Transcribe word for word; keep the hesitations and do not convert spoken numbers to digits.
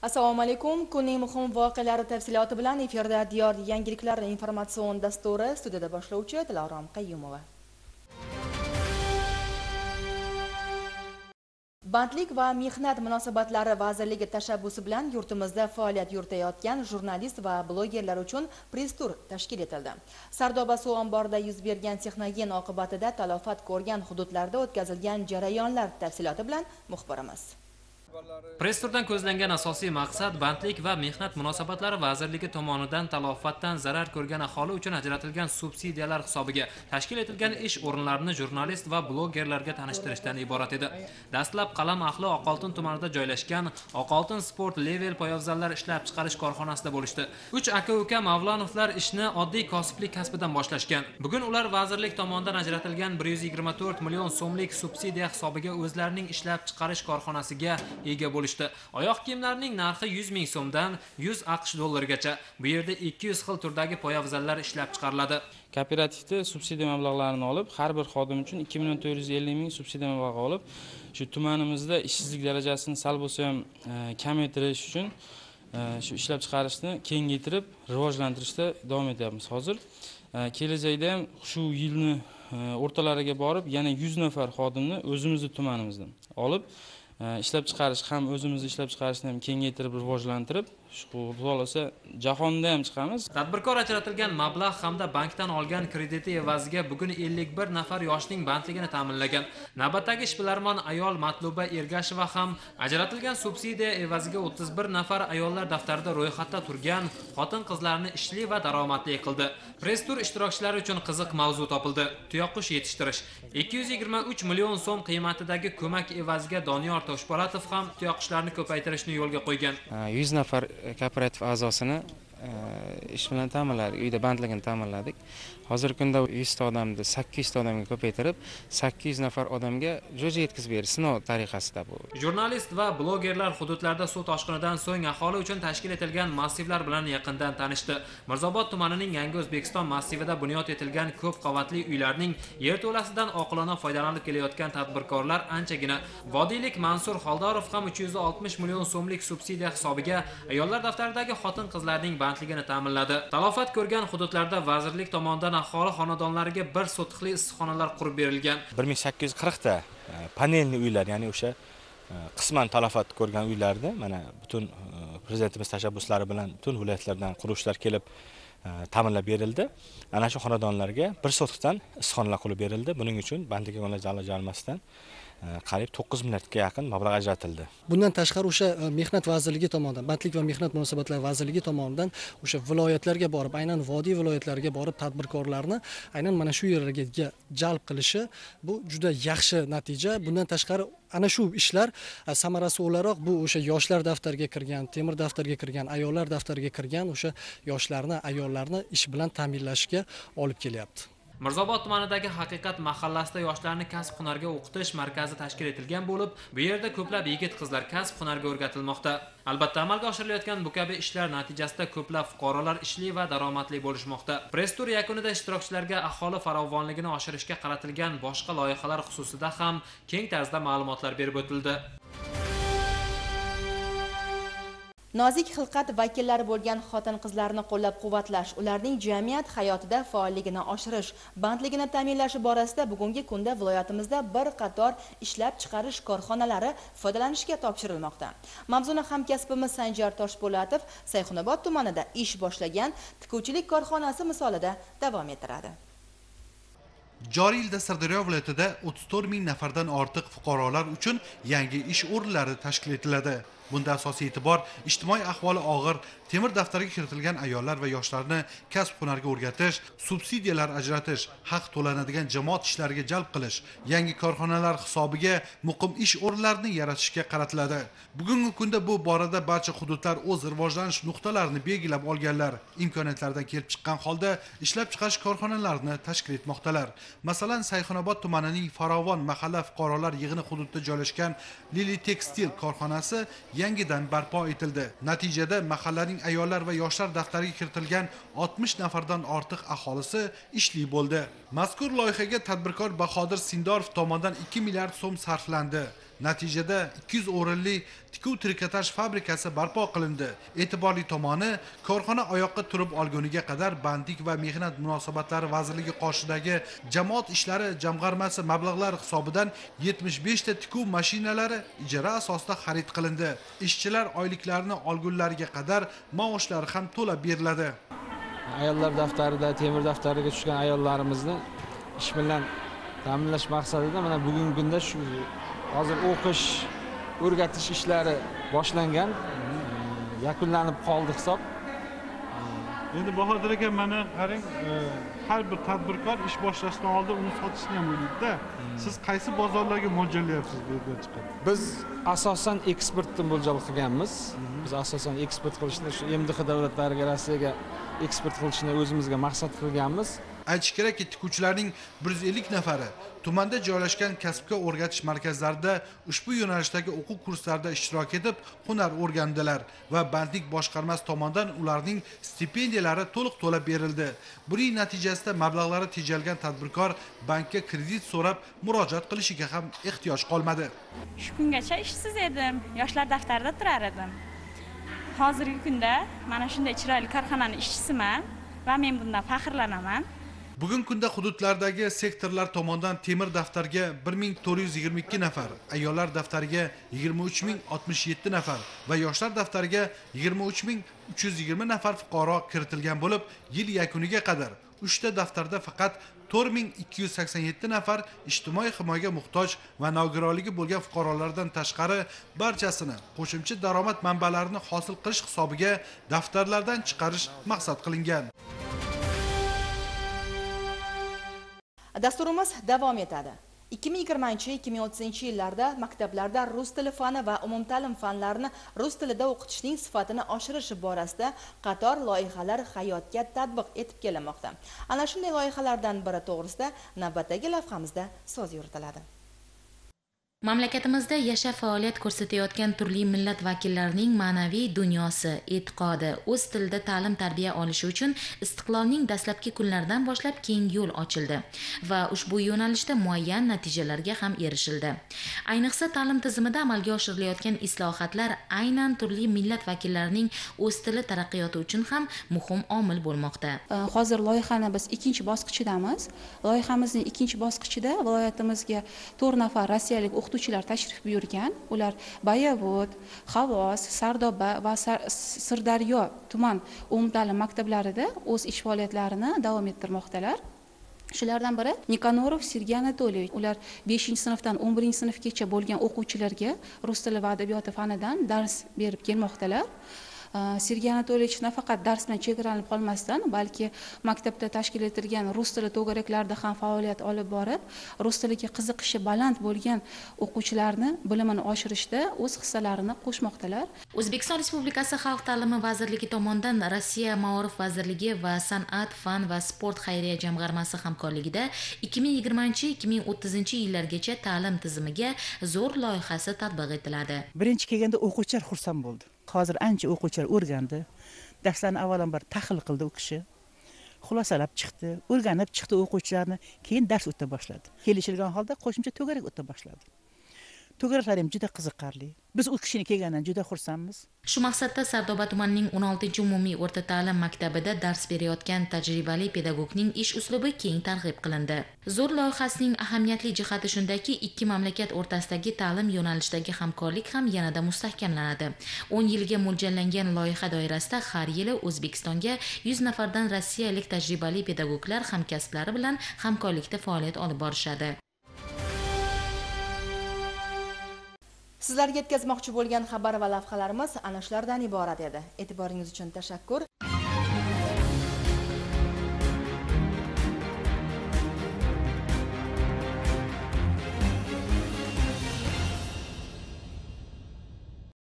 Assalomu alaykum. Kunning muhim voqealari tafsiloti bilan efirda Diyor yangiliklar informatsion dasturi, studiyada boshlovchi Tilorom Qayyumova. Bandlik va mehnat munosabatlari vazirligi tashabbusi bilan yurtimizda faoliyat yuritayotgan jurnalist va blogerlar uchun press-tur tashkil etildi. Sardoba suv omborida yuz bergan texnogen oqibatida talofat ko'rgan hududlarda o'tkazilgan jarayonlar tafsiloti bilan muxbirimiz. Press-turdan ko'zlangan asosiy maqsad bandlik va mehnat munosabatlari vazirligi tomonidan talofatdan zarar ko'rgan aholi uchun ajratilgan subsidiyalar hisobiga tashkil etilgan ish o'rinlarini jurnalist va blogerlarga tanishtirishdan iborat edi. Dastlab Qalam ahli Oqoltin tumanida joylashgan Oqoltin Sport Level poyabzallar ishlab chiqarish korxonasida bo'lishdi. uch aka-uka Mavlonovlar ishni oddiy kosiblik kasbidan boshlashgan. Bugun ular vazirlik tomonidan ajratilgan bir yuz yigirma to'rt million so'mlik subsidiya hisobiga o'zlarining ishlab chiqarish korxonasiga ega bo'lishdi. Oyoq kiyimlarining narxi yuz ming so'mdan yuz aqsh dollarigacha. Bu yerda ikki yuz xil turdagi poyabzallar ishlab chiqariladi. Kooperativda subsidiya mablag'larini olib, har bir xodim uchun ikki million to'rt yuz ellik ming subsidiya mablag'i olib, shu tumanimizda ishsizlik darajasini sal bo'lsa ham kamaytirish uchun shu ishlab chiqarishni kengaytirib, rivojlantirishda davom etyapmiz. Hozir kelajakda ham shu yilni o'rtalariga borib, yana yuz nafar xodimni o'zimizning tumanimizdan olib ishlab chiqarish ham o'zimizni ishlab chiqarishni ham kengaytirib rivojlantirib, xudo xolasa jahonda ham chiqamiz. Tadbirkor ajratilgan mablag' hamda bankdan olgan krediti evaziga bugun ellik bir nafar yoshning bandligini ta'minlagan. Navbatdagi ishbilarmon ayol Matluba Ergasheva ham ajratilgan subsidiya evaziga o'ttiz bir nafar ayollar daftarida ro'yxatda turgan xotin-qizlarni ishli va daromadli qildi. Press-tur ishtirokchilari uchun qiziq mavzu topildi. Tuyoqqush yetishtirish. ikki yuz yigirma uch million so'm qiymatidagi ko'mak evaziga Doniyor Toshpo'latov ham tuyoqqushlarni ko'paytirishni yo'lga qo'ygan. yuz nafar kooperativ a'zosini ish bilan ta'minladik, uyda bandligini ta'minladik. Hozirgi kunda yuz ta odamni sakkiz yuz ta odamga ko'paytirib, sakkiz yuz nafar odamga jo'ja yetkazib berish sinov tariqasida bu. Jurnalist va blogerlar hududlarda suv toshqinidan so'ng aholi uchun tashkil etilgan massivlar bilan yaqindan tanishdi. Mirzobod tumanining Yangi O'zbekiston massivida bunyod etilgan ko'p qavatli uylarning yerto'lasidan oqilona foydalanib kelayotgan tadbirkorlar anchagina. Vodiylik Mansur Xoldorov ham uch yuz oltmish million so'mlik subsidiya hisobiga ayollar daftaridagi xotin-qizlarning bandligini ta'minladi. Talofat ko'rgan hududlarda vazirlik tomonidan aholi xonadonlariga bir sotixli issiqxonalar qurib berilgan. bir ming sakkiz yuz qirq ta panelli uylar, ya'ni o'sha qisman talofat ko'rgan uylarda mana butun prezidentimiz tashabbuslari bilan butun viloyatlardan quruvchilar kelib ta'minlab berildi. Ana shu xonadonlarga bir sotixdan issiqxonalar qurib berildi. Buning uchun bandlik yig'imlar jamg'armasidan qariyb to'qqiz milliardga yaqin mablag' ajratildi. Bundan tashqari o'sha mehnat vazirligi tomonidan, bandlik va mehnat munosabatlari vazirligi tomonidan o'sha viloyatlarga borib, aynan vodiy viloyatlariga borib tadbirkorlarni aynan mana shu yerlarga jalb qilishi bu juda yaxshi natija. Bundan tashqari ana shu ishlar samarasi o'laroq bu o'sha yoshlar daftariga kirgan, temir daftarga kirgan, ayollar daftariga kirgan o'sha yoshlarni, ayollarni ish bilan ta'minlashga olib kelyapti. Mirzobod tumanidagi Haqiqat mahallasida yoshlarni kasb-hunarga o'qitish markazi tashkil etilgan bo'lib, bu yerda ko'plab yigit-qizlar kasb-hunarga o'rgatilmoqda. Albatta, amalga oshirilayotgan bu kabi ishlar natijasida ko'plab fuqarolar ishli va daromadli bo'lishmoqda. Press-tur yakunida ishtirokchilarga aholi farovonligini oshirishga qaratilgan boshqa loyihalar xususida ham keng tarzda ma'lumotlar berib o'tildi. Nozik xilqat vakillari bo'lgan xotin-qizlarni qo'llab-quvvatlash, ularning jamiyat hayotida faolligini oshirish, bandligini ta'minlash borasida bugungi kunda viloyatimizda bir qator ishlab chiqarish korxonalari foydalanishga topshirilmoqda. Mavzuni hamkasbimiz Sanjar Toshpo'latov Sayxunobod tumanida ish boshlagan tikuvchilik korxonasi misolida davom ettiradi. Joriy yilda Sirdaryo viloyatida o'ttiz to'rt ming nafardan ortiq fuqarolar uchun yangi ish o'rinlari tashkil etiladi. Bunda asosiy e'tibor ijtimoiy ahvoli og'ir, temir daftariga kiritilgan ayollar va yoshlarni kasb-hunarga o'rgatish, subsidiyalar ajratish, haq to'lanadigan jamoat ishlariga jalb qilish, yangi korxonalar hisobiga muqim ish o'rinlarini yaratishga qaratiladi. Bugungi kunda bu borada barcha hududlar o'z rivojlanish nuqtalarini belgilab olganlar, imkoniyatlardan kelib chiqqan holda ishlab chiqarish korxonalarini tashkil etmoqdalar. Masalan, Sayxunobod tumanining Farovon mahalla fuqarolar yig'ini hududida joylashgan Lili Tekstil korxonasi yangidan barpo etildi. Natijada mahallaning ayollar va yoshlar daftariga kiritilgan oltmish nafardan ortiq aholisi ishli bo'ldi. Mazkur loyihaga tadbirkor Bahodir Sindorov tomonidan ikki milliard so'm sarflandi. Natijada ikki yuz o'rinli tikuv trikotaj fabrikasi barpo qilindi. E'tiborli tomoni, korxona oyoqqa turib olguniga qadar Bandlik va mehnat munosabatlari vazirligi qoshidagi jamoat ishlari jamg'armasi mablag'lar hisobidan yetmish besh ta tikuv mashinalari ijara asosida xarid qilindi. Ishchilar oyliklarini olgunlariga qadar maoshlari ham to'lab beriladi. Ayollar daftarida, temir daftariga tushgan ayollarimizni ish bilan ta'minlash maqsadida mana bugungi kunda shu hozir o'qish, o'rgatish ishlari boshlangan, yakunlanib qoldi hisob. Endi Bahodir aka, mana qarang, har bir tadbirkor ish boshlashdan oldin uni sotishni ham o'ylaydi-da. Siz qaysi bozorlarga mo'ljallayapsiz bu yerdan chiqadi? Biz asosan eksportni mo'ljal qilganmiz. Biz asosan eksport qilishni shu M D X davlatlariga, Rossiyaga eksport qilishni o'zimizga maqsad qilganmiz. Aytish kerakki, tikuvchilarning bir yuz ellik nafari tumanda joylashgan kasbga o'rgatish markazlarida ushbu yo'nalishdagi o'quv kurslarida ishtirok etib, hunar o'rgandilar va Bandlik boshqarmasi tomonidan ularning stipendiyalari to'liq to'lab berildi. Buning natijasida mablag'lari tejalgan tadbirkor bankka kredit so'rab murojaat qilishiga ham ehtiyoj qolmadi. Shu kungacha ishsiz edim, yoshlar daftarida turar edim. Hozirgi kunda mana shunday chiroyli korxonaning ishchisiman va men bundan faxrlanaman. Bugungi kunda hududlardagi sektorlar tomonidan temir daftarga bir ming to'rt yuz yigirma ikki nafar, ayollar daftariga yigirma uch ming oltmish yetti nafar va yoshlar daftariga yigirma uch ming uch yuz yigirma nafar fuqaro kiritilgan bo'lib, yil yakuniga qadar uchta daftarda faqat to'rt ming ikki yuz sakson yetti nafar ijtimoiy himoyaga muhtoj va nogironligi bo'lgan fuqarolardan tashqari barchasini qo'shimcha daromad manbalarini hosil qilish hisobiga daftarlardan chiqarish maqsad qilingan. Dasturimiz davom etadi. ikki ming yigirmanchi ikki ming o'ttizinchi yillarda maktablarda rus tili fani va umumta'lim fanlarini rus tilida o'qitishning sifatini oshirish borasida qator loyihalar hayotga tatbiq etib kelinmoqda. Ana shunday loyihalardan biri to'g'risida navbatdagi lavhamizda so'z yuritiladi. Mamlakatimizda yashab faoliyat ko'rsatayotgan turli millat vakillarining ma'naviy dunyosi, e'tiqodi, o'z tilida ta'lim-tarbiya olishi uchun istiqlolning dastlabki kunlaridan boshlab keng yo'l ochildi va ushbu yo'nalishda muayyan natijalarga ham erishildi. Ayniqsa ta'lim tizimida amalga oshirilayotgan islohotlar aynan turli millat vakillarining o'z tili taraqqiyoti uchun ham muhim omil bo'lmoqda. Hozir loyihani biz ikkinchi bosqichidamiz. Loyihamizning ikkinchi bosqichida viloyatimizga to'rt nafar rossiyalik o'qituvchilar tashrif buyurgan. Ular Bayovod, Xavos, Sardoba va Sirdaryo tuman umumta'lim maktablarida o'z ish faoliyatlarini davom ettirmoqdalar. Shulardan biri Nikonorov Sergey Anatolievich. Ular beshinchi sinfdan o'n birinchi sinfgacha bo'lgan o'quvchilarga rus tili va adabiyoti fanidan dars berib kelmoqdalar. Sergey Anatolievich nafaqat dars bilan chegaralanib qolmasdan, balki maktabda tashkil etilgan rus tili to'garaklarida ham faoliyat olib borib, rus tiliga qiziqishi baland bo'lgan o'quvchilarni bilimini oshirishda o'z hissalarini qo'shmoqdalar. O'zbekiston Respublikasi Xalq ta'limi vazirligi tomonidan Rossiya Maorif vazirligi va San'at, fan va sport xayriya jamg'armasi hamkorligida ikki ming yigirmanchi ikki ming o'ttizinchi yillargacha ta'lim tizimiga zo'r loyihasi tatbiq etiladi. Birinchi kelganda o'quvchilar xursand bo'ldi. Hozir ancha o'quvchilar o'rgandi. Darslarni avvalambor tahlil qildi u kishi. Xulosalab chiqdi, o'rganib chiqdi o'quvchilarni, keyin dars o'ta boshladi. Kelishilgan holda qo'shimcha to'garak o'ta boshladi. To'garaklar ham juda qiziqarli. Biz u kishini kelganidan juda xursandmiz. Shu maqsadda Sardoba tumanining o'n oltinchi umumiy o'rta ta'lim maktabida dars berayotgan tajribali pedagogning ish uslubi keng targ'ib qilindi. Zo'r loyihasining ahamiyatli jihati shundaki, ikki mamlakat o'rtasidagi ta'lim yo'nalishidagi hamkorlik ham yanada mustahkamlanadi. o'n yilga mo'ljallangan loyiha doirasida har yili O'zbekistonga yuz nafardan rossiyalik tajribali pedagoglar hamkasblari bilan hamkorlikda faoliyat olib borishadi. Sizlarga yetkazmoqchi bo'lgan xabar va lavhalarimiz ana shulardan iborat edi. E'tiboringiz uchun tashakkur.